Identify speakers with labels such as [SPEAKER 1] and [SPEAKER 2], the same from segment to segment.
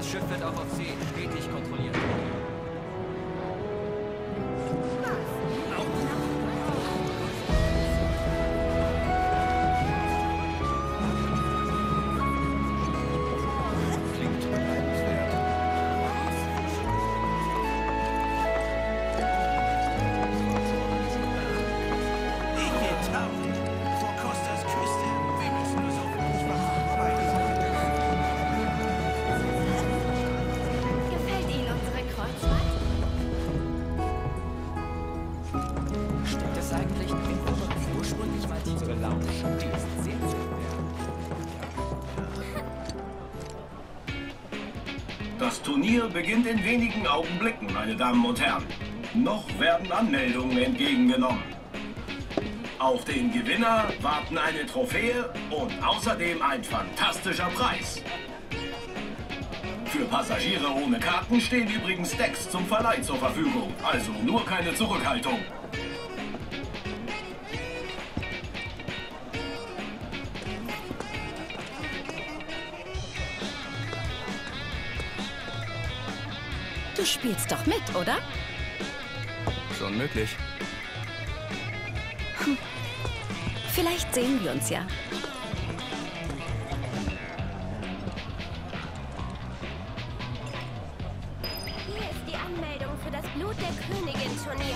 [SPEAKER 1] Das Schiff wird auch auf See stetig kontrolliert.
[SPEAKER 2] Das Turnier beginnt in wenigen Augenblicken, meine Damen und Herren. Noch werden Anmeldungen entgegengenommen. Auf den Gewinner warten eine Trophäe und außerdem ein fantastischer Preis. Für Passagiere ohne Karten stehen übrigens Decks zum Verleih zur Verfügung. Also nur keine Zurückhaltung.
[SPEAKER 3] Du spielst doch mit, oder?
[SPEAKER 1] Schon möglich.
[SPEAKER 3] Vielleicht sehen wir uns ja.
[SPEAKER 4] Hier ist die Anmeldung für das Blut der Königin-Turnier.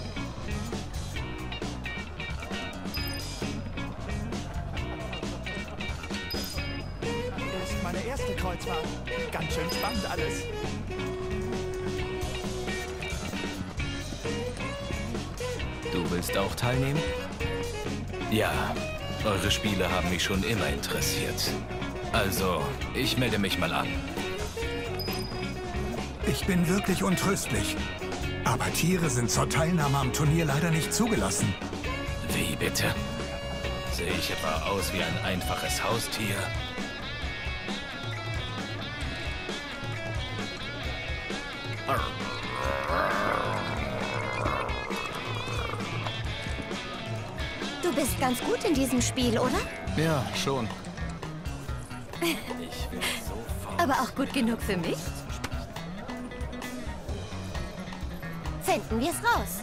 [SPEAKER 5] Das ist meine erste Kreuzfahrt. Ganz schön spannend alles.
[SPEAKER 1] Du willst auch teilnehmen?
[SPEAKER 6] Ja, eure Spiele haben mich schon immer interessiert. Also, ich melde mich mal an.
[SPEAKER 7] Ich bin wirklich untröstlich. Aber Tiere sind zur Teilnahme am Turnier leider nicht zugelassen.
[SPEAKER 6] Wie bitte? Sehe ich etwa aus wie ein einfaches Haustier?
[SPEAKER 4] Du bist ganz gut in diesem Spiel, oder?
[SPEAKER 1] Ja, schon.
[SPEAKER 3] Aber auch gut genug für mich?
[SPEAKER 4] Finden wir es raus.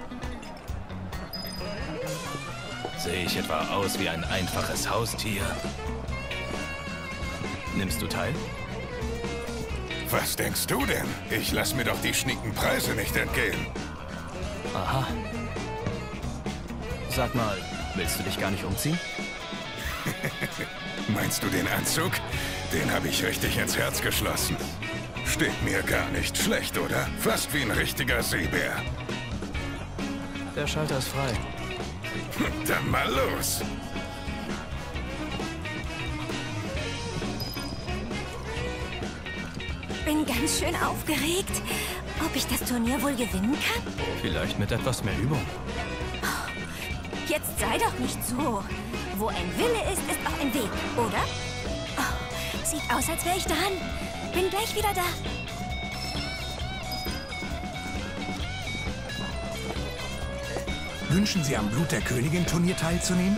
[SPEAKER 6] Sehe ich etwa aus wie ein einfaches Haustier? Nimmst du teil?
[SPEAKER 8] Was denkst du denn? Ich lass mir doch die schnieken Preise nicht entgehen.
[SPEAKER 1] Aha. Sag mal, willst du dich gar nicht umziehen?
[SPEAKER 8] Meinst du den Anzug? Den habe ich richtig ins Herz geschlossen. Steht mir gar nicht schlecht, oder? Fast wie ein richtiger Seebär.
[SPEAKER 1] Der Schalter ist frei.
[SPEAKER 8] Dann mal los.
[SPEAKER 4] Bin ganz schön aufgeregt. Ob ich das Turnier wohl gewinnen kann?
[SPEAKER 1] Vielleicht mit etwas mehr Übung.
[SPEAKER 4] Jetzt sei doch nicht so. Wo ein Wille ist, ist auch ein Weg, oder? Oh, sieht aus, als wäre ich dran. Bin gleich wieder da.
[SPEAKER 7] Wünschen Sie am Blut der Königin-Turnier teilzunehmen?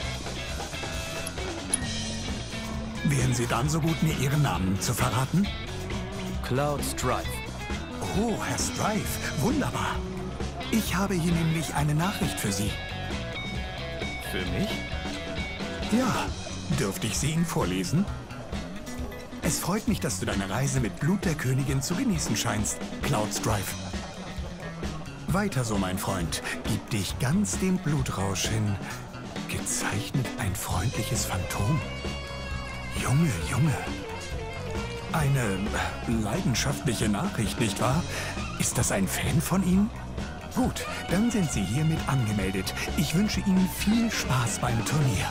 [SPEAKER 7] Wären Sie dann so gut, mir Ihren Namen zu verraten?
[SPEAKER 1] Cloud Strife.
[SPEAKER 7] Oh, Herr Strife, wunderbar. Ich habe hier nämlich eine Nachricht für Sie.
[SPEAKER 1] Für mich?
[SPEAKER 7] Ja, dürfte ich sie Ihnen vorlesen? Es freut mich, dass du deine Reise mit Blut der Königin zu genießen scheinst, Cloud Strife. Weiter so, mein Freund. Gib dich ganz dem Blutrausch hin. Gezeichnet ein freundliches Phantom. Junge, Junge. Eine leidenschaftliche Nachricht, nicht wahr? Ist das ein Fan von Ihnen? Gut, dann sind Sie hiermit angemeldet. Ich wünsche Ihnen viel Spaß beim Turnier.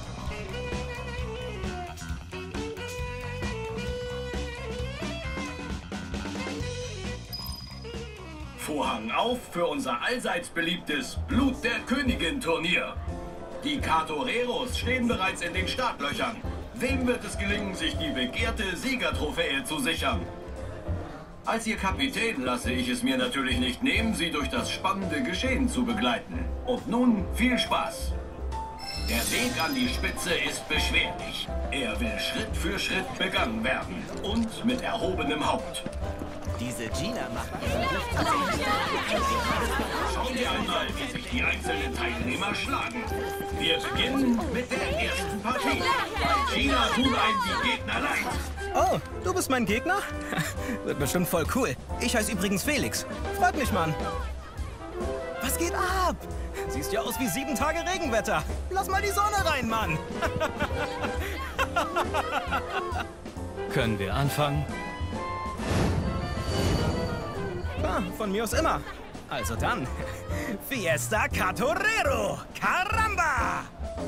[SPEAKER 2] Vorhang auf für unser allseits beliebtes Blut der Königin-Turnier. Die Katoreros stehen bereits in den Startlöchern. Wem wird es gelingen, sich die begehrte Siegertrophäe zu sichern? Als Ihr Kapitän lasse ich es mir natürlich nicht nehmen, Sie durch das spannende Geschehen zu begleiten. Und nun viel Spaß! Der Weg an die Spitze ist beschwerlich. Er will Schritt für Schritt begangen werden und mit erhobenem Haupt.
[SPEAKER 5] Diese Gina macht ihren Ruf zu
[SPEAKER 2] Schauen wir einmal, wie sich die einzelnen Teilnehmer schlagen. Wir beginnen mit der ersten Partie. Bei Gina tun einem die Gegner leid.
[SPEAKER 9] Oh, du bist mein Gegner? Wird bestimmt voll cool. Ich heiße übrigens Felix. Freut mich, Mann. Was geht ab? Siehst ja aus wie 7 Tage Regenwetter. Lass mal die Sonne rein, Mann.
[SPEAKER 1] Können wir anfangen?
[SPEAKER 9] Ah, von mir aus immer. Also dann, Fiesta Catorero! Caramba!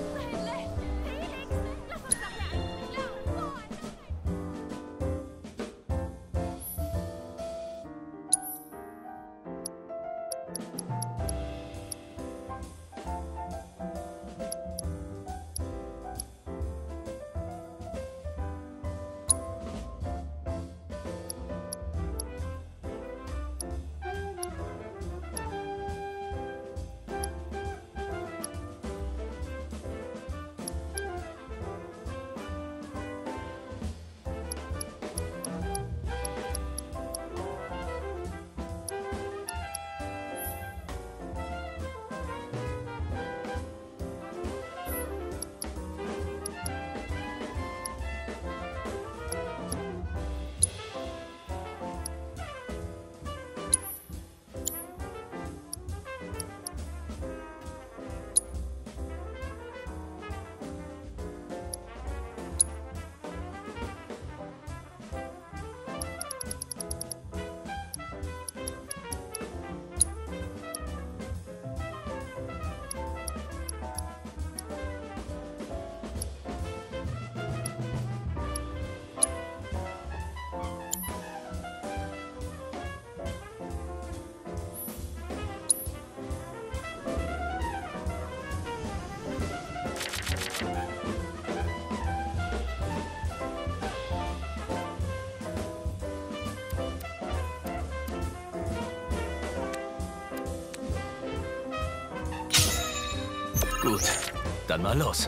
[SPEAKER 1] Gut, dann mal los.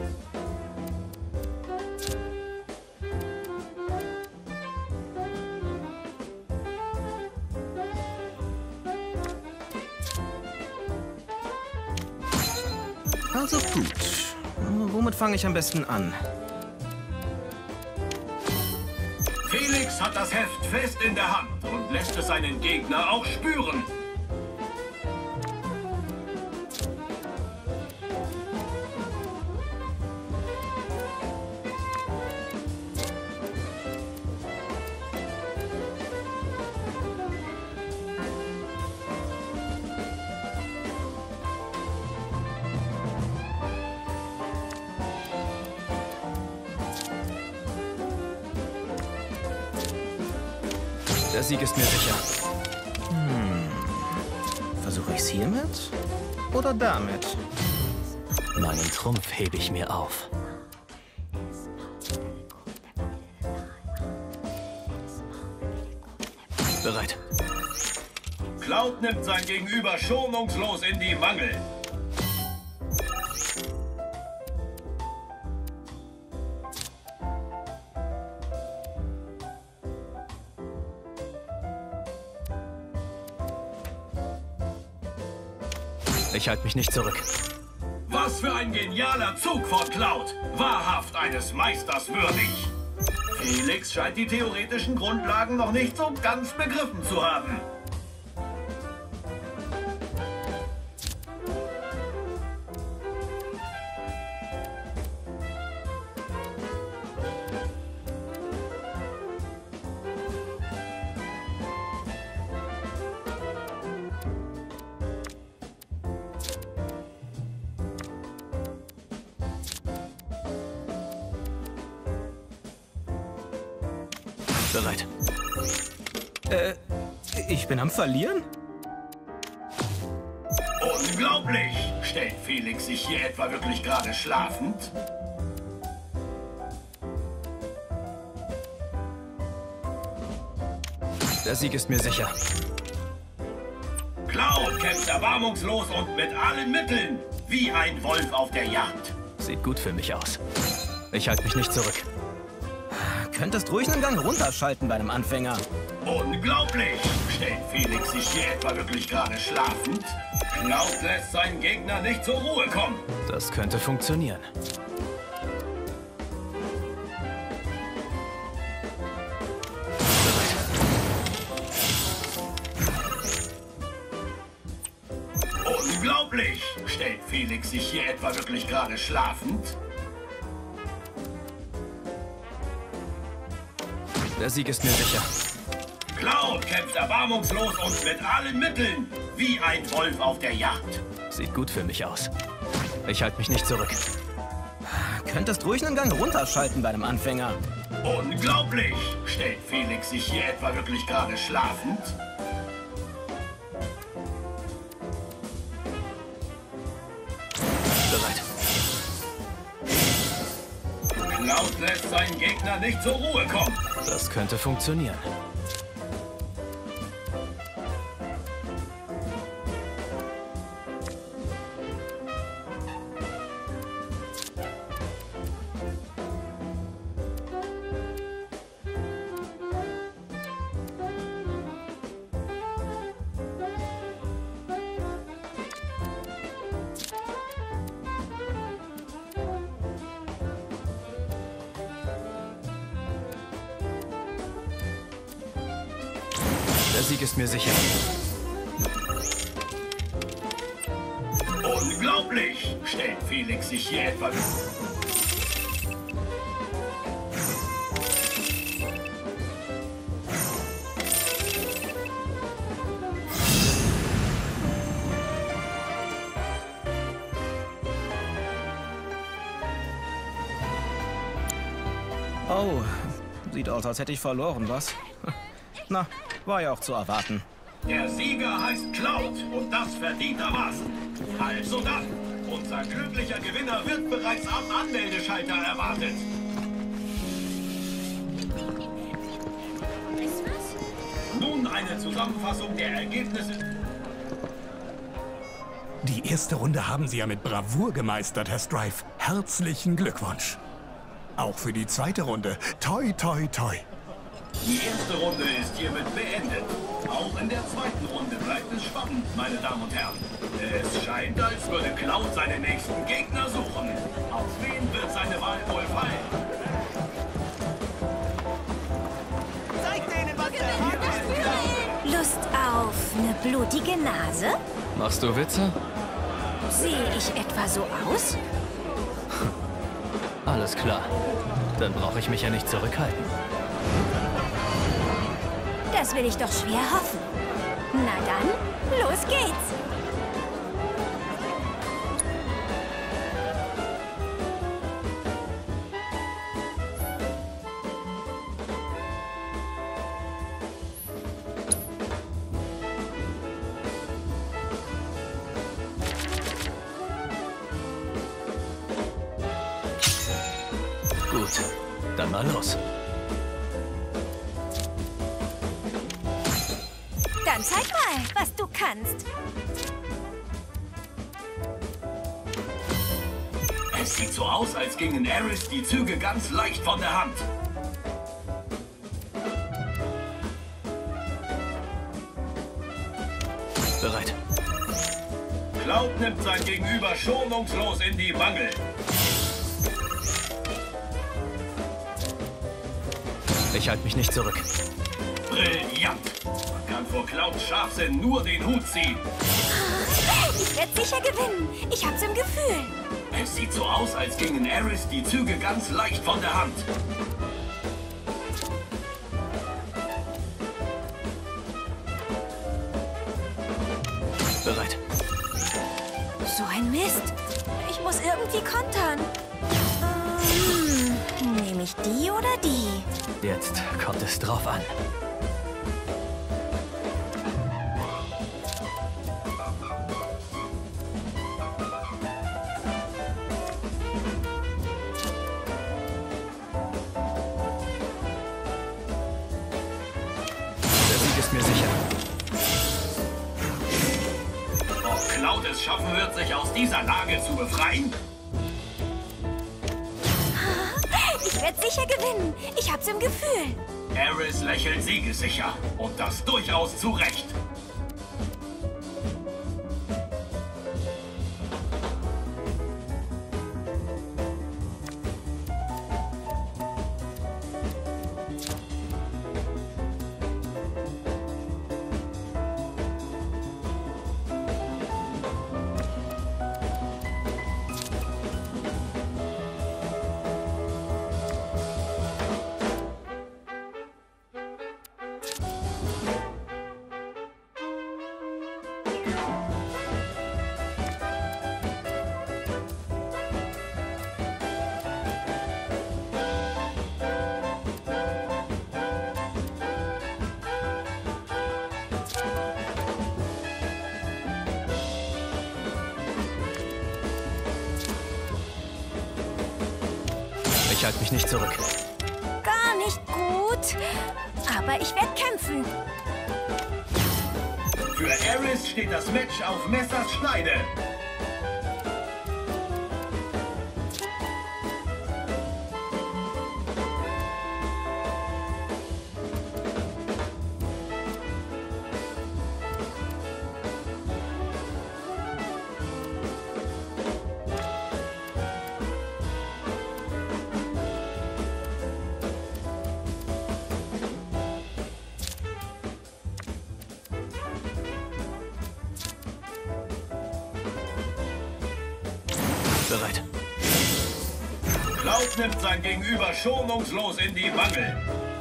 [SPEAKER 9] Also gut. Womit fange ich am besten an?
[SPEAKER 2] Felix hat das Heft fest in der Hand und lässt es seinen Gegner auch spüren.
[SPEAKER 9] Der Sieg ist mir sicher. Versuche ich es hiermit oder damit?
[SPEAKER 1] Meinen Trumpf hebe ich mir auf. Bereit.
[SPEAKER 2] Cloud nimmt sein Gegenüber schonungslos in die Mangel.
[SPEAKER 1] Ich halte mich nicht zurück.
[SPEAKER 2] Was für ein genialer Zug von Cloud! Wahrhaft eines Meisters würdig! Felix scheint die theoretischen Grundlagen noch nicht so ganz begriffen zu haben.
[SPEAKER 1] Bereit.
[SPEAKER 9] Ich bin am Verlieren?
[SPEAKER 2] Unglaublich! Stellt Felix sich hier etwa wirklich gerade schlafend?
[SPEAKER 9] Der Sieg ist mir sicher.
[SPEAKER 2] Cloud kämpft erbarmungslos und mit allen Mitteln, wie ein Wolf auf der Jagd.
[SPEAKER 1] Sieht gut für mich aus. Ich halte mich nicht zurück.
[SPEAKER 9] Könntest ruhig einen Gang runterschalten bei einem Anfänger.
[SPEAKER 2] Unglaublich! Stellt Felix sich hier etwa wirklich gerade schlafend? Cloud lässt seinen Gegner nicht zur Ruhe kommen.
[SPEAKER 1] Das könnte funktionieren.
[SPEAKER 2] Unglaublich! Stellt Felix sich hier etwa wirklich gerade schlafend?
[SPEAKER 1] Der Sieg ist mir sicher.
[SPEAKER 2] Cloud kämpft erbarmungslos und mit allen Mitteln, wie ein Wolf auf der Jagd.
[SPEAKER 1] Sieht gut für mich aus. Ich halte mich nicht zurück.
[SPEAKER 9] Könntest ruhig einen Gang runterschalten bei einem Anfänger.
[SPEAKER 2] Unglaublich! Stellt Felix sich hier etwa wirklich gerade schlafend?
[SPEAKER 1] Bereit.
[SPEAKER 2] Cloud lässt seinen Gegner nicht zur Ruhe kommen.
[SPEAKER 1] Das könnte funktionieren. Der Sieg ist mir sicher.
[SPEAKER 2] Unglaublich! Stellt Felix sich hier etwa...
[SPEAKER 9] Oh, sieht aus, als hätte ich verloren, was? Na, war ja auch zu erwarten.
[SPEAKER 2] Der Sieger heißt Cloud und das verdientermaßen. Also dann, unser glücklicher Gewinner wird bereits am Anmeldeschalter erwartet. Nun eine Zusammenfassung der Ergebnisse.
[SPEAKER 7] Die erste Runde haben Sie ja mit Bravour gemeistert, Herr Strife. Herzlichen Glückwunsch. Auch für die zweite Runde. Toi, toi, toi.
[SPEAKER 2] Die erste Runde ist hiermit beendet. Auch in der zweiten Runde bleibt es spannend, meine Damen und Herren. Es scheint, als würde Cloud seinen nächsten Gegner suchen. Auf wen wird seine Wahl wohl fallen?
[SPEAKER 5] Zeig denen, was der hat.
[SPEAKER 4] Lust auf eine blutige Nase?
[SPEAKER 1] Machst du Witze?
[SPEAKER 4] Sehe ich etwa so aus?
[SPEAKER 1] Alles klar. Dann brauche ich mich ja nicht zurückhalten.
[SPEAKER 4] Das will ich doch schwer hoffen. Na dann, los geht's.
[SPEAKER 1] Gut, dann mal los.
[SPEAKER 4] Dann zeig mal, was du kannst.
[SPEAKER 2] Es sieht so aus, als gingen Aris die Züge ganz leicht von der Hand.
[SPEAKER 1] Bereit.
[SPEAKER 2] Cloud nimmt sein Gegenüber schonungslos in die Mangel.
[SPEAKER 1] Ich halte mich nicht zurück.
[SPEAKER 2] Brillant! Man kann vor Clouds Scharfsinn nur den Hut ziehen.
[SPEAKER 4] Ich werde sicher gewinnen. Ich hab's im Gefühl.
[SPEAKER 2] Es sieht so aus, als gingen Aris die Züge ganz leicht von der Hand.
[SPEAKER 1] Bereit.
[SPEAKER 4] So ein Mist. Ich muss irgendwie kontern. Nehme ich die oder die?
[SPEAKER 1] Jetzt kommt es drauf an. Der Sieg ist mir sicher.
[SPEAKER 2] Ob Cloud es schaffen wird, sich aus dieser Lage zu befreien?
[SPEAKER 4] werde sicher gewinnen. Ich hab's im Gefühl.
[SPEAKER 2] Aris lächelt siegessicher. Und das durchaus zu Recht.
[SPEAKER 1] Ich halte mich nicht zurück.
[SPEAKER 4] Gar nicht gut. Aber ich werde kämpfen.
[SPEAKER 2] Für Aris steht das Match auf Messers Schneide.
[SPEAKER 1] Bereit.
[SPEAKER 2] Cloud nimmt sein Gegenüber schonungslos in die Mangel.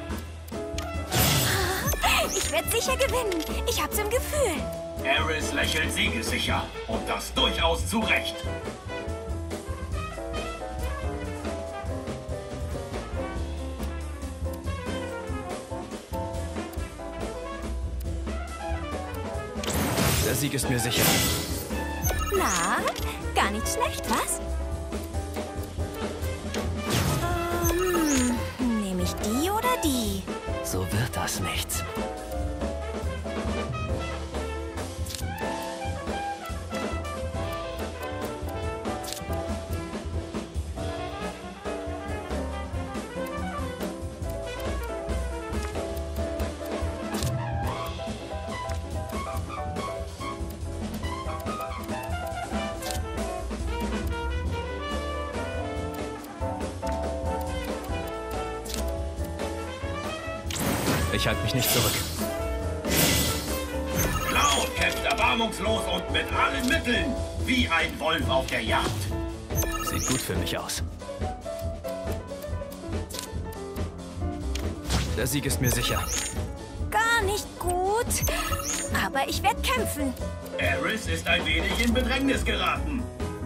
[SPEAKER 4] Ich werde sicher gewinnen. Ich hab's im Gefühl.
[SPEAKER 2] Aris lächelt siegessicher. Und das durchaus zu Recht.
[SPEAKER 1] Der Sieg ist mir sicher.
[SPEAKER 4] Na, gar nicht schlecht, was? Nehme ich die oder die?
[SPEAKER 1] So wird das nichts. Ich halte mich nicht zurück.
[SPEAKER 2] Cloud kämpft erbarmungslos und mit allen Mitteln. Wie ein Wolf auf der Jagd.
[SPEAKER 1] Sieht gut für mich aus. Der Sieg ist mir sicher.
[SPEAKER 4] Gar nicht gut. Aber ich werde kämpfen.
[SPEAKER 2] Aris ist ein wenig in Bedrängnis geraten.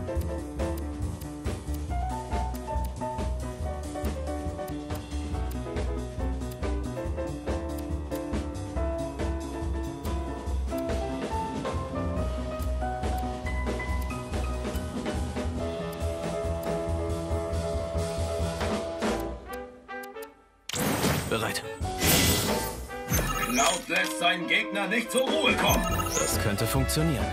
[SPEAKER 1] Bereit.
[SPEAKER 2] Cloud lässt seinen Gegner nicht zur Ruhe kommen.
[SPEAKER 1] Das könnte funktionieren.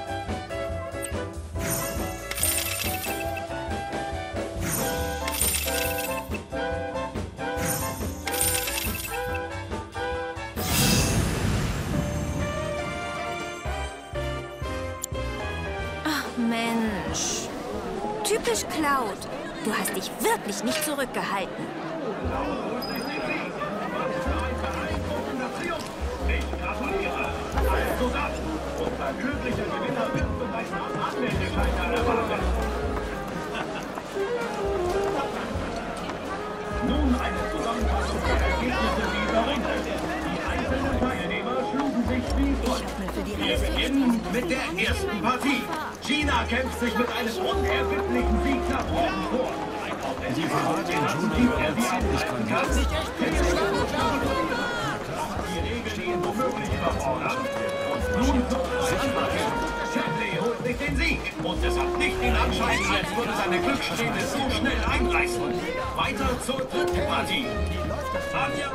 [SPEAKER 4] Ach Mensch. Typisch Cloud. Du hast dich wirklich nicht zurückgehalten.
[SPEAKER 2] Ich gratuliere. Also das. Unser glücklicher Gewinner wird bereits nach Anmeldeschein erwartet. Nun eine Zusammenfassung der Ergebnisse dieser Runde. Die einzelnen Teilnehmer schlugen sich wie folgt. Wir beginnen mit der ersten Partie. Gina kämpft sich mit einem unerbittlichen Sieg nach oben vor. Die Verwaltung Junior wird ziemlich kondiert. Die Regeln, die ihn womöglich überfordern. Und nun Shapley holt sich den Sieg. Und es hat nicht den Anschein, als würde seine Glückssträhne so schnell einreißen. Weiter zur dritten Partie. Anja.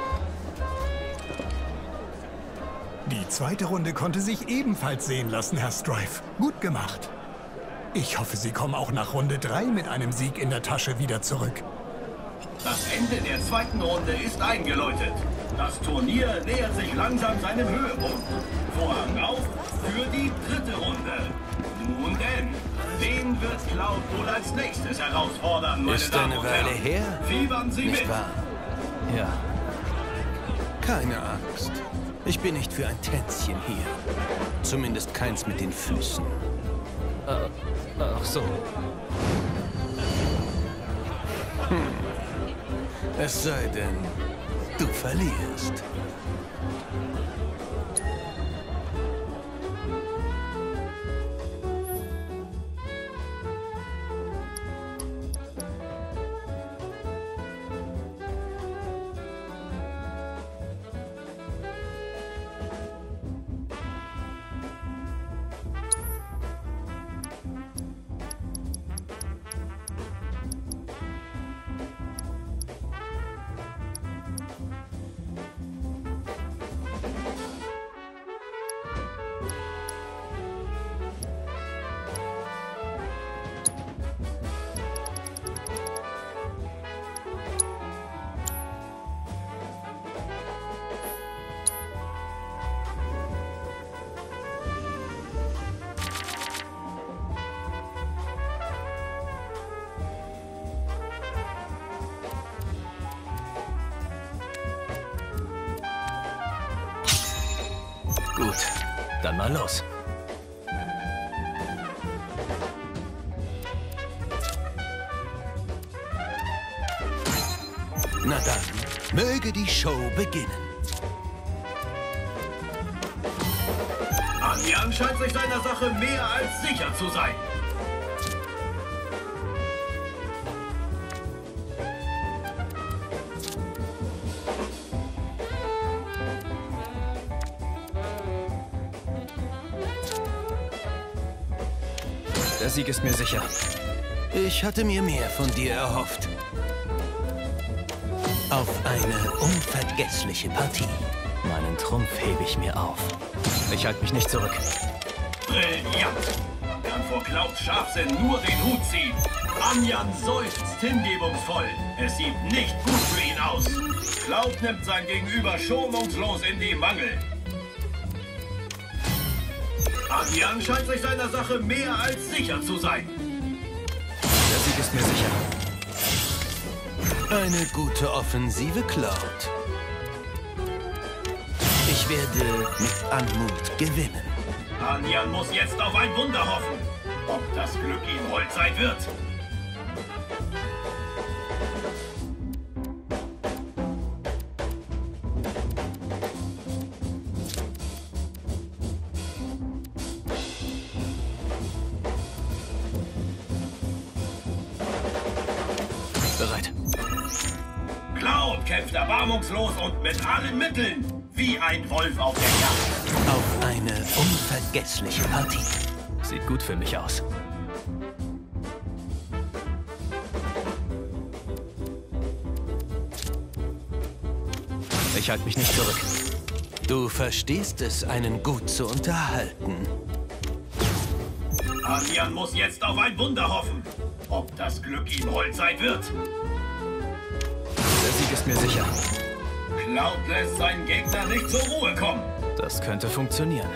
[SPEAKER 7] Die zweite Runde konnte sich ebenfalls sehen lassen, Herr Strife. Gut gemacht. Ich hoffe, Sie kommen auch nach Runde 3 mit einem Sieg in der Tasche wieder zurück.
[SPEAKER 2] Das Ende der zweiten Runde ist eingeläutet. Das Turnier nähert sich langsam seinem Höhepunkt. Vorhang auf für die dritte Runde. Nun denn, wen wird Cloud wohl als nächstes herausfordern, meine Damen und Herren?
[SPEAKER 5] Ist eine Weile her,
[SPEAKER 2] Fiebern Sie
[SPEAKER 5] nicht
[SPEAKER 2] mit.
[SPEAKER 5] wahr?
[SPEAKER 6] Ja,
[SPEAKER 5] Keine Angst. Ich bin nicht für ein Tänzchen hier. Zumindest keins mit den Füßen.
[SPEAKER 6] ach so.
[SPEAKER 5] Es sei denn, du verlierst.
[SPEAKER 6] Gut, dann mal los.
[SPEAKER 5] Na dann, möge die Show beginnen.
[SPEAKER 2] Anjan scheint sich seiner Sache mehr als sicher zu sein.
[SPEAKER 6] Der Sieg ist mir sicher.
[SPEAKER 5] Ich hatte mir mehr von dir erhofft. Auf eine unvergessliche Partie.
[SPEAKER 1] Meinen Trumpf hebe ich mir auf.
[SPEAKER 6] Ich halte mich nicht zurück.
[SPEAKER 2] Brillant! Man kann vor Clouds Scharfsinn nur den Hut ziehen. Anjan seufzt hingebungsvoll. Es sieht nicht gut für ihn aus. Cloud nimmt sein Gegenüber schonungslos in die Mangel. Anjan scheint sich seiner Sache mehr als sicher zu sein.
[SPEAKER 6] Der Sieg ist mir sicher.
[SPEAKER 5] Eine gute Offensive, Cloud. Ich werde mit Anmut gewinnen.
[SPEAKER 2] Anjan muss jetzt auf ein Wunder hoffen. Ob das Glück ihm hold sein wird.
[SPEAKER 6] Bereit.
[SPEAKER 2] Cloud kämpft erbarmungslos und mit allen Mitteln. Wie ein Wolf auf der Jagd.
[SPEAKER 5] Auf eine unvergessliche Partie.
[SPEAKER 6] Sieht gut für mich aus. Ich halte mich nicht zurück.
[SPEAKER 5] Du verstehst es, einen gut zu unterhalten.
[SPEAKER 2] Anjan muss jetzt auf ein Wunder hoffen. Ob das Glück ihm hold sein wird.
[SPEAKER 6] Der Sieg ist mir sicher.
[SPEAKER 2] Cloud lässt seinen Gegner nicht zur Ruhe kommen.
[SPEAKER 6] Das könnte funktionieren.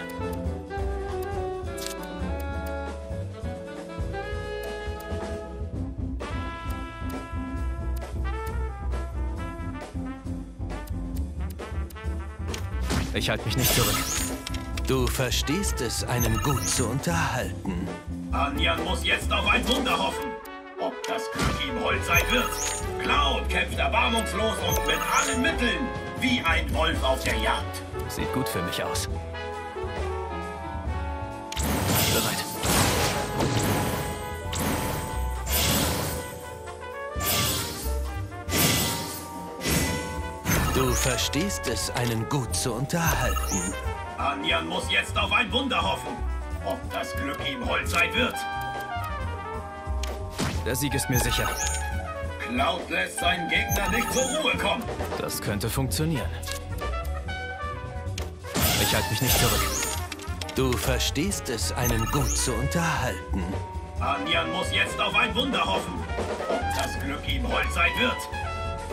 [SPEAKER 6] Ich halte mich nicht zurück.
[SPEAKER 5] Du verstehst es, einen gut zu unterhalten.
[SPEAKER 2] Anjan muss jetzt auf ein Wunder hoffen. Ob das Glück ihm hold sein wird. Cloud kämpft erbarmungslos und mit allen Mitteln. Wie ein Wolf auf der Jagd.
[SPEAKER 6] Sieht gut für mich aus. Bereit.
[SPEAKER 5] Du verstehst es, einen gut zu unterhalten.
[SPEAKER 2] Anjan muss jetzt auf ein Wunder hoffen. Ob das Glück ihm hold sein wird.
[SPEAKER 6] Der Sieg ist mir sicher.
[SPEAKER 2] Cloud lässt seinen Gegner nicht zur Ruhe kommen.
[SPEAKER 6] Das könnte funktionieren. Ich halte mich nicht zurück.
[SPEAKER 5] Du verstehst es, einen gut zu unterhalten.
[SPEAKER 2] Anjan muss jetzt auf ein Wunder hoffen. Ob das Glück ihm hold sein wird.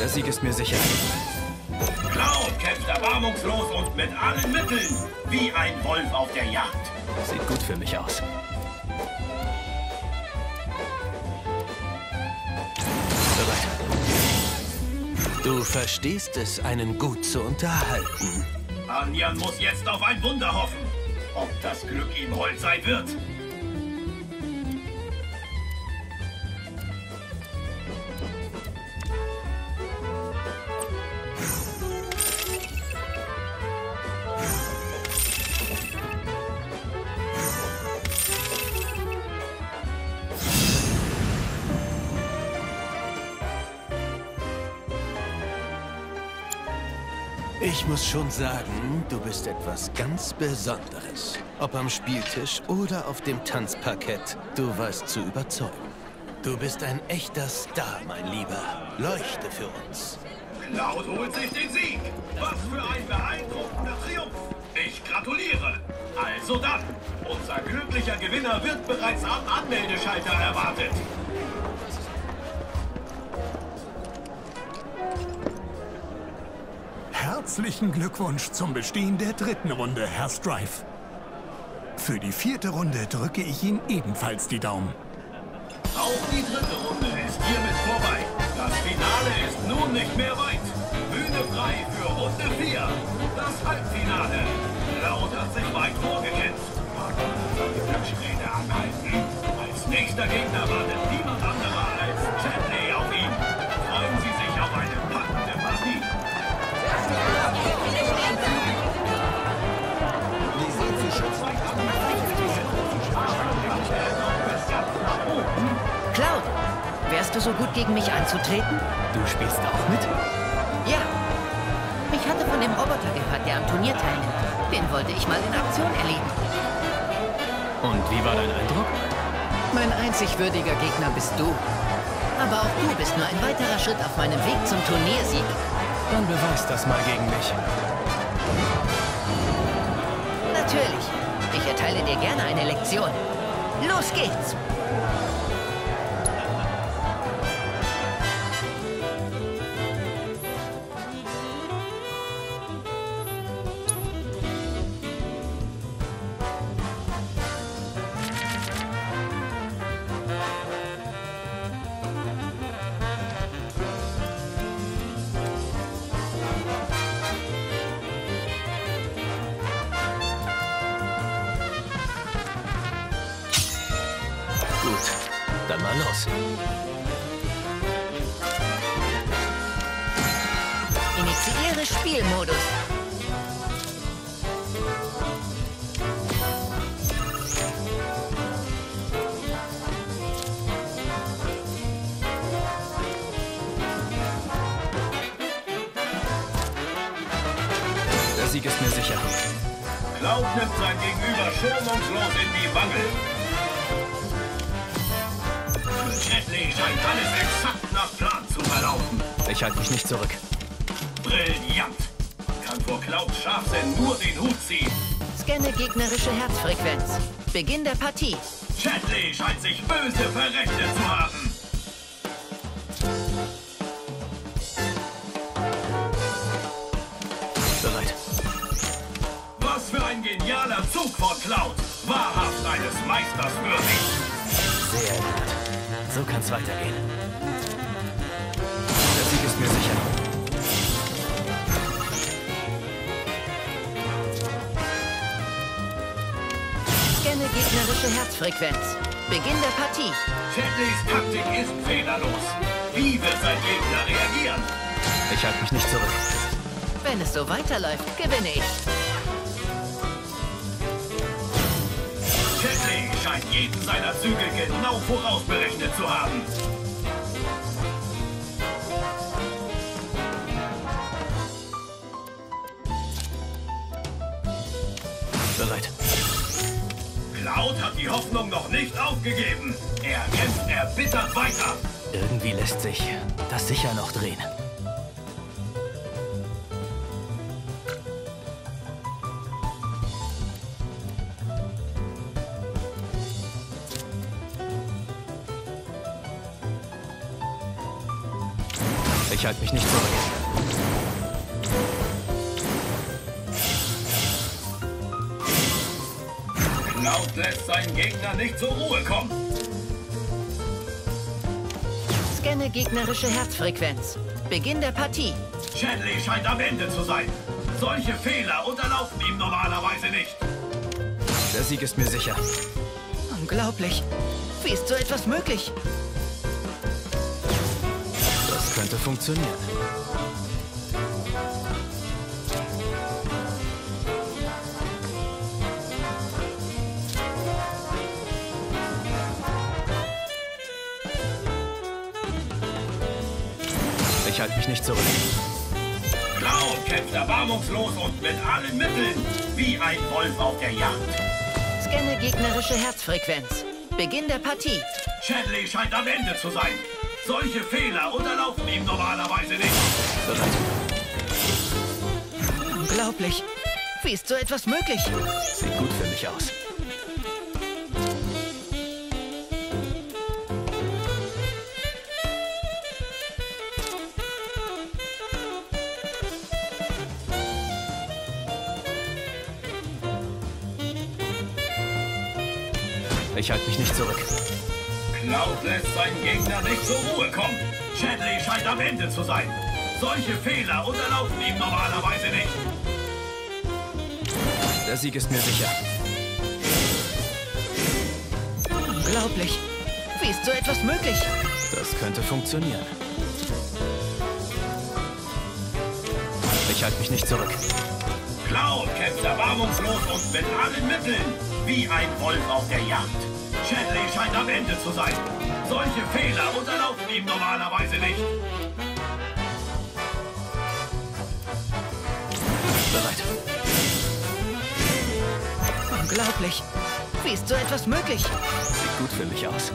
[SPEAKER 6] Der Sieg ist mir sicher.
[SPEAKER 2] Cloud kämpft erbarmungslos und mit allen Mitteln, wie ein Wolf auf der Jagd.
[SPEAKER 1] Sieht gut für mich aus.
[SPEAKER 5] Bereit. Du verstehst es, einen gut zu unterhalten.
[SPEAKER 2] Anjan muss jetzt auf ein Wunder hoffen. Ob das Glück ihm hold sein wird.
[SPEAKER 5] Ich muss schon sagen, du bist etwas ganz Besonderes. Ob am Spieltisch oder auf dem Tanzparkett, du weißt zu überzeugen. Du bist ein echter Star, mein Lieber. Leuchte für uns.
[SPEAKER 2] Cloud holt sich den Sieg. Was für ein beeindruckender Triumph. Ich gratuliere. Also dann, unser glücklicher Gewinner wird bereits am Anmeldeschalter erwartet.
[SPEAKER 7] Herzlichen Glückwunsch zum Bestehen der 3. Runde, Herr Strife. Für die 4. Runde drücke ich Ihnen ebenfalls die Daumen.
[SPEAKER 2] Auch die 3. Runde ist hiermit vorbei. Das Finale ist nun nicht mehr weit. Bühne frei für Runde 4. Das Halbfinale. Cloud hat sich weit vorgekämpft. Mag seine Glückssträhne anhalten. Als nächster Gegner wartet niemand anderer als Chadley auf ihn. Freuen Sie sich auf eine packende Partie.
[SPEAKER 3] Cloud, wärst du so gut, gegen mich anzutreten?
[SPEAKER 1] Du spielst auch mit?
[SPEAKER 3] Ja. Ich hatte von dem Roboter gehört, der am Turnier teilnimmt. Den wollte ich mal in Aktion erleben.
[SPEAKER 1] Und wie war dein Eindruck?
[SPEAKER 3] Mein einzig würdiger Gegner bist du. Aber auch du bist nur ein weiterer Schritt auf meinem Weg zum Turniersieg.
[SPEAKER 1] Dann beweis das mal gegen mich.
[SPEAKER 3] Natürlich. Ich erteile dir gerne eine Lektion. Los geht's!
[SPEAKER 1] Gut, dann mal los.
[SPEAKER 3] Initiiere Spielmodus.
[SPEAKER 6] Der Sieg ist mir sicher.
[SPEAKER 2] Cloud nimmt sein Gegenüber schonungslos in die Mangel. Für Chadley scheint alles exakt nach Plan zu verlaufen.
[SPEAKER 1] Ich halte mich nicht zurück.
[SPEAKER 2] Brillant. Man kann vor Clouds Scharfsinn nur den Hut ziehen.
[SPEAKER 3] Scanne gegnerische Herzfrequenz. Beginn der Partie.
[SPEAKER 2] Chadley scheint sich böse verrechnet zu haben.
[SPEAKER 1] Bereit.
[SPEAKER 2] Was für ein genialer Zug von Cloud. Wahrhaft eines Meisters würdig.
[SPEAKER 1] Sehr gut. So kann's weitergehen.
[SPEAKER 6] Der Sieg ist mir sicher.
[SPEAKER 3] Scanne gegnerische Herzfrequenz. Beginn der Partie.
[SPEAKER 2] Chadleys Taktik ist fehlerlos. Wie wird sein Gegner reagieren?
[SPEAKER 1] Ich halte mich nicht zurück.
[SPEAKER 3] Wenn es so weiterläuft, gewinne ich.
[SPEAKER 2] Chadley scheint jeden seiner Züge genau vorausberechnet zu haben.
[SPEAKER 1] Bereit.
[SPEAKER 2] Cloud hat die Hoffnung noch nicht aufgegeben. Er kämpft erbittert weiter.
[SPEAKER 1] Irgendwie lässt sich das sicher noch drehen.
[SPEAKER 6] Ich halte mich nicht zurück.
[SPEAKER 2] Cloud lässt seinen Gegner nicht zur Ruhe kommen.
[SPEAKER 3] Scanne gegnerische Herzfrequenz. Beginn der Partie.
[SPEAKER 2] Chadley scheint am Ende zu sein. Solche Fehler unterlaufen ihm normalerweise nicht.
[SPEAKER 9] Der Sieg ist mir sicher.
[SPEAKER 3] Unglaublich. Wie ist so etwas möglich?
[SPEAKER 6] Das könnte funktionieren. Ich halte mich nicht zurück.
[SPEAKER 2] Cloud kämpft erbarmungslos und mit allen Mitteln, wie ein Wolf auf der Jagd.
[SPEAKER 3] Scanne gegnerische Herzfrequenz. Beginn der Partie.
[SPEAKER 2] Chadley scheint am Ende zu sein. Solche Fehler unterlaufen ihm normalerweise nicht.
[SPEAKER 6] Bereit.
[SPEAKER 3] Unglaublich. Wie ist so etwas möglich?
[SPEAKER 6] Sieht gut für mich aus. Ich halte mich nicht zurück.
[SPEAKER 2] Cloud lässt seinen Gegner nicht zur Ruhe kommen. Chadley scheint am Ende zu sein. Solche Fehler unterlaufen ihm normalerweise nicht.
[SPEAKER 9] Der Sieg ist mir sicher.
[SPEAKER 3] Unglaublich. Wie ist so etwas möglich?
[SPEAKER 6] Das könnte funktionieren. Ich halte mich nicht zurück.
[SPEAKER 2] Cloud kämpft erbarmungslos und mit allen Mitteln, wie ein Wolf auf der Jagd. Chadley scheint am Ende zu sein. Solche Fehler unterlaufen ihm normalerweise nicht.
[SPEAKER 6] Bereit.
[SPEAKER 3] Unglaublich. Wie ist so etwas möglich?
[SPEAKER 6] Sieht gut für mich aus.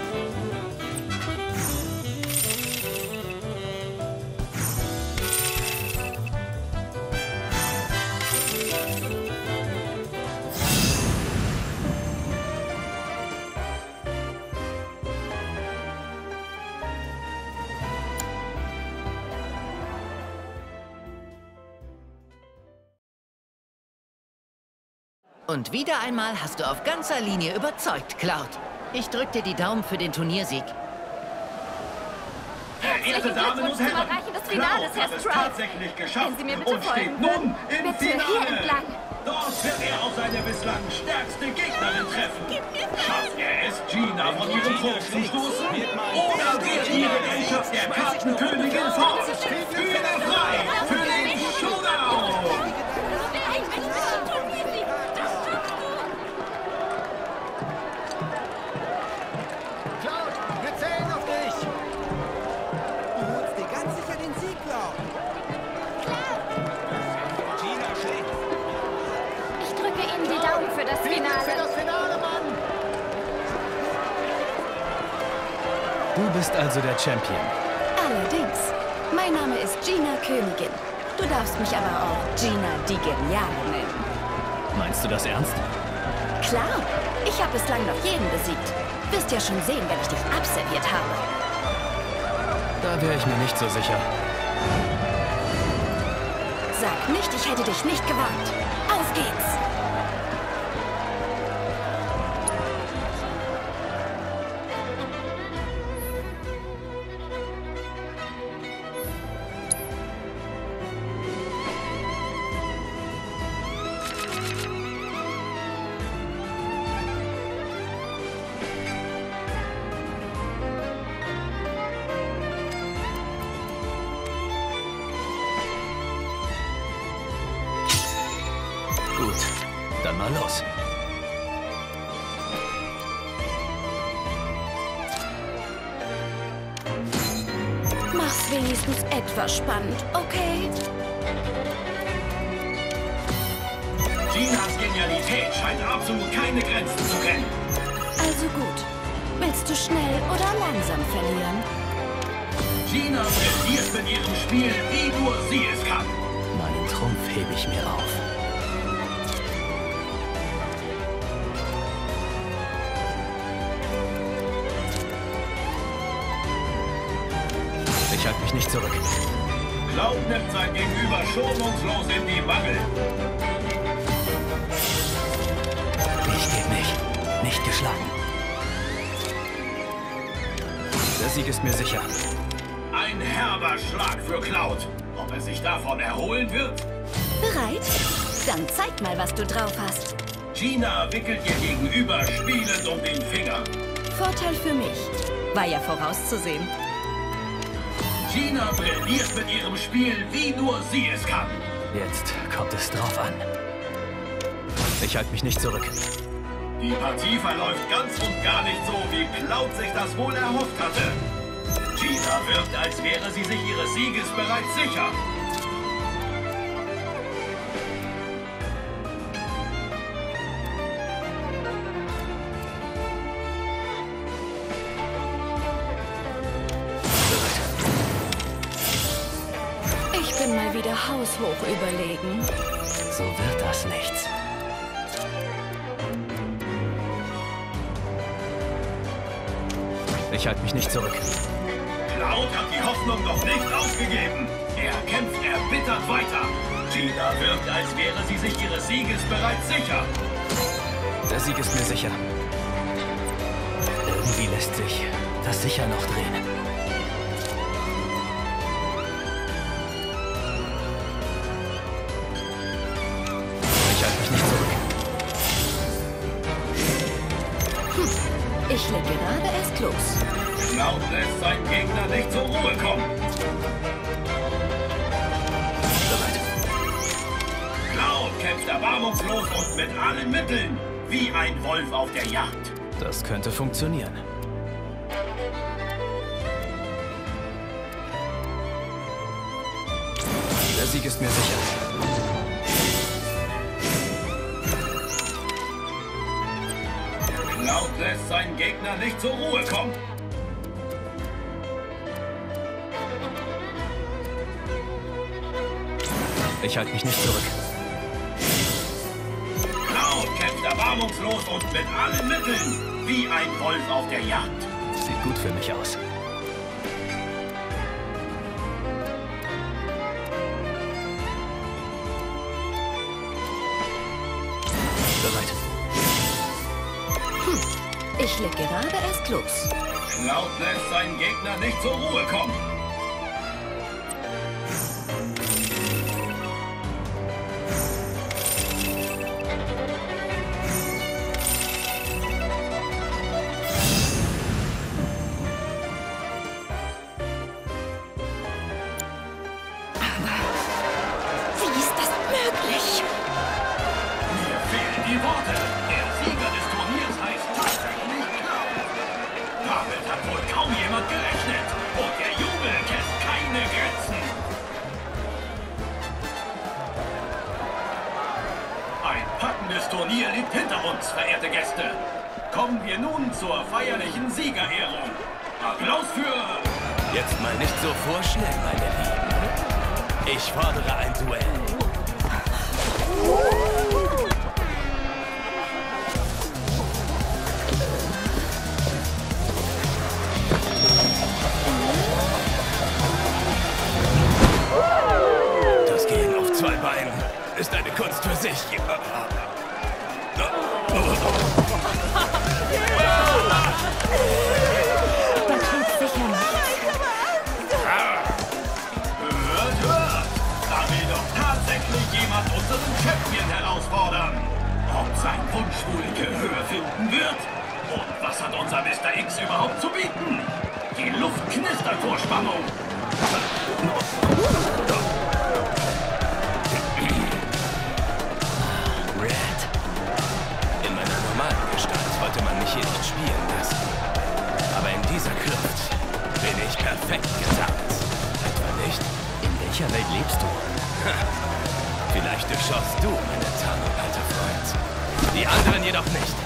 [SPEAKER 3] Und wieder einmal hast du auf ganzer Linie überzeugt, Cloud. Ich drück dir die Daumen für den Turniersieg.
[SPEAKER 2] Verehrte Damen und Herren,
[SPEAKER 4] Erreichen des Finales,
[SPEAKER 2] Cloud
[SPEAKER 4] Herr
[SPEAKER 2] hat es
[SPEAKER 4] Strife.
[SPEAKER 2] tatsächlich geschafft
[SPEAKER 4] Wenn Sie mir bitte
[SPEAKER 2] und steht
[SPEAKER 4] folgen
[SPEAKER 2] nun
[SPEAKER 4] würden.
[SPEAKER 2] im
[SPEAKER 4] Bitte hier
[SPEAKER 2] Finale.
[SPEAKER 4] entlang.
[SPEAKER 2] Dort wird er auf seine bislang stärkste Gegnerin treffen. Schafft er es, Gina von ihrem Thron zu stoßen? Oder wird die Gesellschaft der Kartenkönigin fort? Bühne frei für den Showdown!
[SPEAKER 4] Ich drücke Ihnen die Daumen für das Finale.
[SPEAKER 6] Du bist also der Champion.
[SPEAKER 4] Allerdings. Mein Name ist Gina Königin. Du darfst mich aber auch Gina die Geniale nennen.
[SPEAKER 6] Meinst du das ernst?
[SPEAKER 4] Klar, ich habe bislang noch jeden besiegt. Wirst ja schon sehen, wenn ich dich abserviert habe.
[SPEAKER 6] Da wäre ich mir nicht so sicher.
[SPEAKER 4] Sag nicht, ich hätte dich nicht gewarnt. Auf geht's!
[SPEAKER 6] Gut, dann mal los.
[SPEAKER 4] Mach's wenigstens etwas spannend, okay?
[SPEAKER 2] Ginas Genialität scheint absolut keine Grenzen zu kennen.
[SPEAKER 4] Also gut. Willst du schnell oder langsam verlieren?
[SPEAKER 2] Gina brilliert mit ihrem Spiel, wie nur sie es kann.
[SPEAKER 1] Meinen Trumpf hebe ich mir auf.
[SPEAKER 6] Ich
[SPEAKER 1] Ich halte mich nicht zurück.
[SPEAKER 2] Cloud nimmt sein Gegenüber schonungslos in die Mangel.
[SPEAKER 1] Ich gebe mich nicht geschlagen.
[SPEAKER 9] Der Sieg ist mir sicher.
[SPEAKER 2] Ein herber Schlag für Cloud. Ob er sich davon erholen wird?
[SPEAKER 4] Bereit? Dann zeig mal, was du drauf hast.
[SPEAKER 2] Gina wickelt ihr Gegenüber spielend um den Finger.
[SPEAKER 4] Vorteil für mich. War ja vorauszusehen.
[SPEAKER 2] Gina brilliert mit ihrem Spiel, wie nur sie es kann.
[SPEAKER 1] Jetzt kommt es drauf an. Ich halte mich nicht zurück.
[SPEAKER 2] Die Partie verläuft ganz und gar nicht so, wie Cloud sich das wohl erhofft hatte. Gina wirkt, als wäre sie sich ihres Sieges bereits sicher.
[SPEAKER 4] Ich bin mal wieder haushoch überlegen.
[SPEAKER 1] So wird das nichts. Ich halte mich nicht zurück.
[SPEAKER 2] Cloud hat die Hoffnung noch nicht aufgegeben. Er kämpft erbittert weiter. Gina wirkt, als wäre sie sich ihres Sieges bereits sicher.
[SPEAKER 1] Der Sieg ist mir sicher. Irgendwie lässt sich das sicher noch drehen. Ich halte mich nicht zurück.
[SPEAKER 4] Ich leg gerade erst los.
[SPEAKER 2] Cloud lässt seinen Gegner nicht zur Ruhe kommen.
[SPEAKER 1] Bereit.
[SPEAKER 2] Cloud kämpft erbarmungslos und mit allen Mitteln, wie ein Wolf auf der Jagd.
[SPEAKER 1] Das könnte funktionieren. Der Sieg ist mir sicher.
[SPEAKER 2] Cloud lässt seinen Gegner nicht zur Ruhe kommen.
[SPEAKER 1] Ich halte mich nicht zurück.
[SPEAKER 2] Cloud kämpft erbarmungslos und mit allen Mitteln, wie ein Wolf auf der Jagd.
[SPEAKER 1] Sieht gut für mich aus. Bereit.
[SPEAKER 4] Ich leg gerade erst los.
[SPEAKER 2] Cloud lässt seinen Gegner nicht zur Ruhe kommen.
[SPEAKER 4] Wie ist das möglich?
[SPEAKER 2] Mir fehlen die Worte. Der Sieger des Turniers heißt tatsächlich Cloud. Damit hat wohl kaum jemand gerechnet. Und der Jubel kennt keine Grenzen. Ein packendes Turnier liegt hinter uns, verehrte Gäste. Kommen wir nun zur feierlichen Siegerehrung. Applaus für...
[SPEAKER 5] Jetzt mal nicht so vorschnell, meine Lieben. Ich fordere ein Duell. Das Gehen auf zwei Beinen ist eine Kunst für sich.
[SPEAKER 4] Da tut sicher nichts.
[SPEAKER 2] Hört! Da will doch tatsächlich jemand unseren Champion herausfordern. Ob sein Wunsch wohl Gehör finden wird? Und was hat unser Mr. X überhaupt zu bieten? Die Luft knistert vor Spannung.
[SPEAKER 5] Red. In meiner normalen Gestalt wollte man mich hier nicht spielen lassen. Aber in dieser Kluft bin ich perfekt getarnt. Etwa nicht?
[SPEAKER 1] In welcher Welt lebst du?
[SPEAKER 5] Vielleicht durchschaust du meine Tarnung, alter Freund. Die anderen jedoch nicht.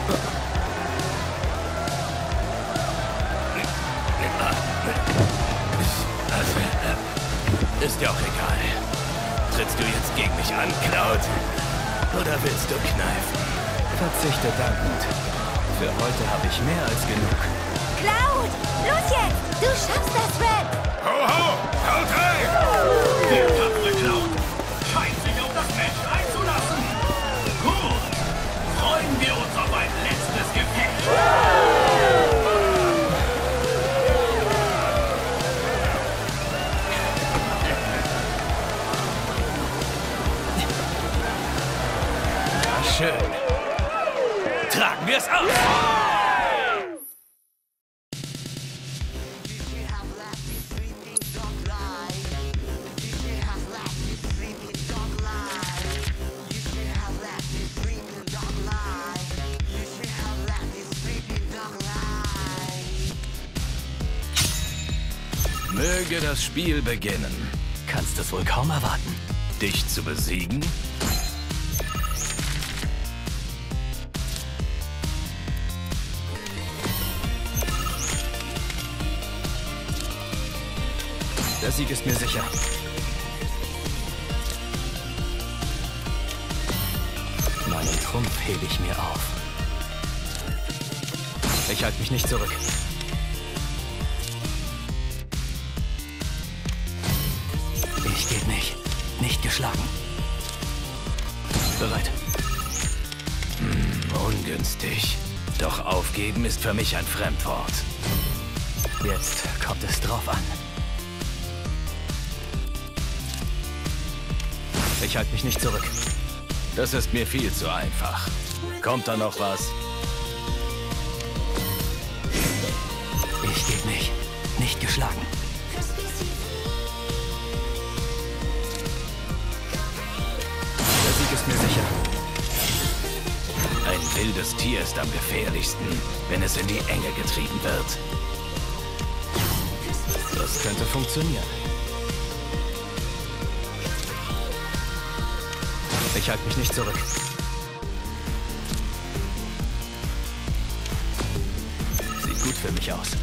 [SPEAKER 5] Also, ist ja auch egal. Trittst du jetzt gegen mich an, Cloud? Oder willst du kneifen?
[SPEAKER 1] Verzichte dankend.
[SPEAKER 6] Für heute habe ich mehr als genug.
[SPEAKER 4] Cloud! Los jetzt! Du schaffst das, Red!
[SPEAKER 8] Ho, ho! Haut rein!
[SPEAKER 2] Der tapfere Cloud scheint sich auf das Match einzulassen. Gut. Freuen wir uns auf ein letztes Gefecht.
[SPEAKER 6] Schön. Tragen wir es aus! Möge das Spiel beginnen.
[SPEAKER 1] Kannst es wohl kaum erwarten.
[SPEAKER 6] Dich zu besiegen?
[SPEAKER 1] Der Sieg ist mir sicher. Meinen Trumpf hebe ich mir auf. Ich halte mich nicht zurück. Ich gebe mich nicht geschlagen. Bereit.
[SPEAKER 6] Ungünstig. Doch aufgeben ist für mich ein Fremdwort.
[SPEAKER 1] Jetzt kommt es drauf an. Ich halte mich nicht zurück.
[SPEAKER 6] Das ist mir viel zu einfach. Kommt da noch was?
[SPEAKER 1] Ich gebe mich nicht geschlagen. Der Sieg ist mir sicher.
[SPEAKER 6] Ein wildes Tier ist am gefährlichsten, wenn es in die Enge getrieben wird.
[SPEAKER 1] Das könnte funktionieren. Ich halte mich nicht zurück. Sieht gut für mich aus.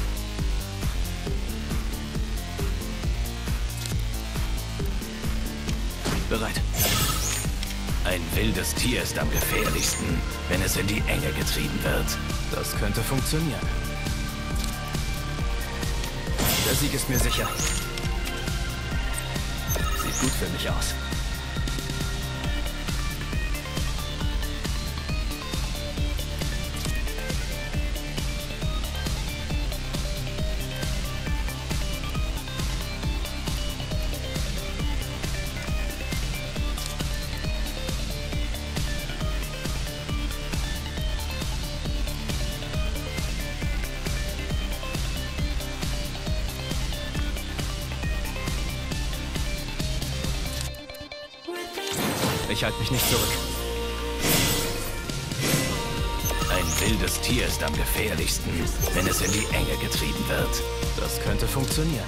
[SPEAKER 1] Bereit.
[SPEAKER 6] Ein wildes Tier ist am gefährlichsten, wenn es in die Enge getrieben wird.
[SPEAKER 1] Das könnte funktionieren. Der Sieg ist mir sicher. Sieht gut für mich aus. Ich halte mich nicht zurück.
[SPEAKER 6] Ein wildes Tier ist am gefährlichsten, wenn es in die Enge getrieben wird.
[SPEAKER 1] Das könnte funktionieren.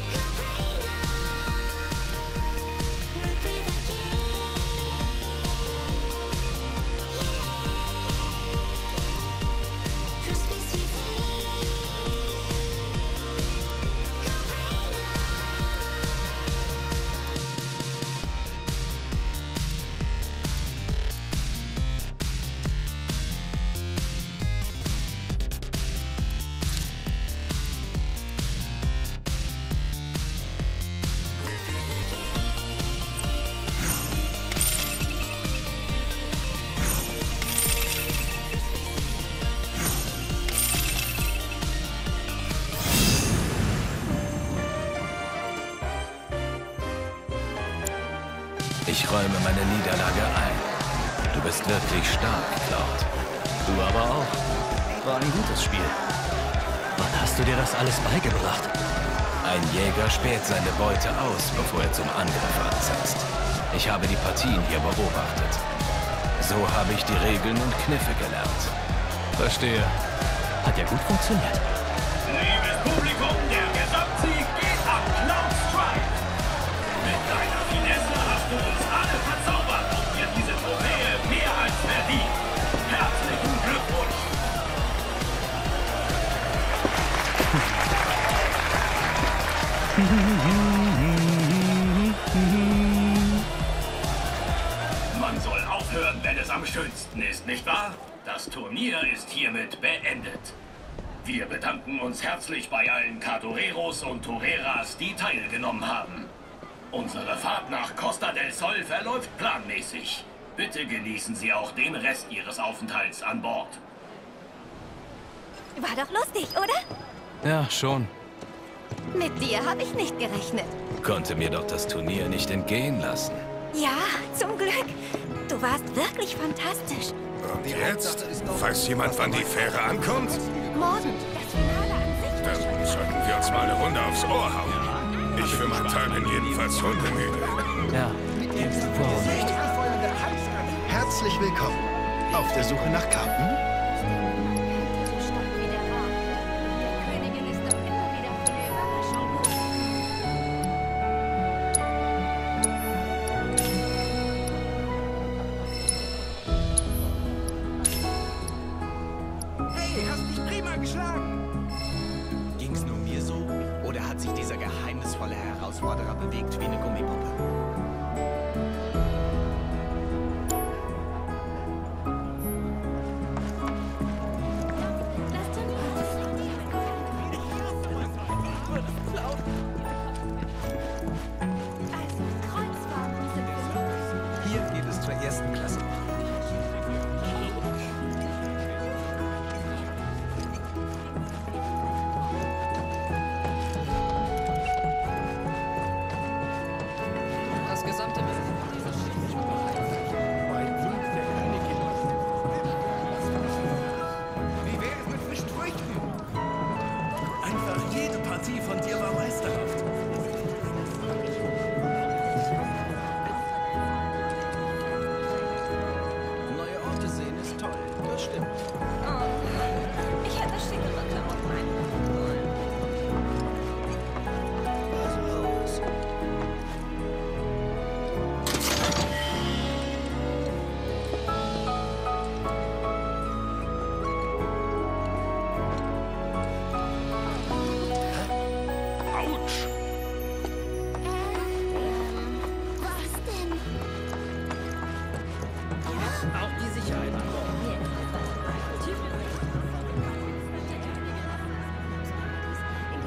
[SPEAKER 6] Ich räume meine Niederlage ein. Du bist wirklich stark, Cloud.
[SPEAKER 1] Du aber auch. War ein gutes Spiel. Wann hast du dir das alles beigebracht?
[SPEAKER 6] Ein Jäger späht seine Beute aus, bevor er zum Angriff ansetzt. Ich habe die Partien hier beobachtet. So habe ich die Regeln und Kniffe gelernt.
[SPEAKER 1] Verstehe. Hat ja gut funktioniert.
[SPEAKER 2] Liebes Publikum, der Gesamtsieg geht an Cloud Strife. Mit deiner Finesse hast du uns alle verzaubert und dir diese Trophäe mehr als verdient. Herzlichen Glückwunsch. Man soll aufhören, wenn es am schönsten ist, nicht wahr? Das Turnier ist hiermit beendet. Wir bedanken uns herzlich bei allen Cadoreros und Toreras, die teilgenommen haben. Unsere Fahrt nach Costa del Sol verläuft planmäßig. Bitte genießen Sie auch den Rest Ihres Aufenthalts an Bord.
[SPEAKER 4] War doch lustig, oder?
[SPEAKER 6] Ja, schon.
[SPEAKER 4] Mit dir habe ich nicht gerechnet.
[SPEAKER 6] Konnte mir doch das Turnier nicht entgehen lassen.
[SPEAKER 4] Ja, zum Glück. Du warst wirklich fantastisch.
[SPEAKER 8] Und jetzt? Weiß jemand, wann die Fähre ankommt?
[SPEAKER 4] Morgen, das Finale an sich.
[SPEAKER 8] Dann sollten wir uns mal eine Runde aufs Ohr hauen. Ich für meinen Teil bin jedenfalls hundemüde.
[SPEAKER 1] Ja, warum nicht?
[SPEAKER 5] Herzlich willkommen. Auf der Suche nach Karten?
[SPEAKER 4] So stark wie der war. Der Königin ist doch immer wieder für Überraschungen.
[SPEAKER 5] Hey, hast dich prima geschlagen. Ging's nur mir so? Oder hat sich dieser geheimnisvolle Herausforderer bewegt wie eine Gummipuppe?
[SPEAKER 4] Also, Kreuzfahrten sind für
[SPEAKER 9] Hier geht es zur ersten Klasse.
[SPEAKER 3] Das gesamte
[SPEAKER 5] Wie wäre es mit frischen Früchten? Einfach jede Partie von dir war meisterhaft.
[SPEAKER 9] Neue Orte sehen ist toll, das stimmt.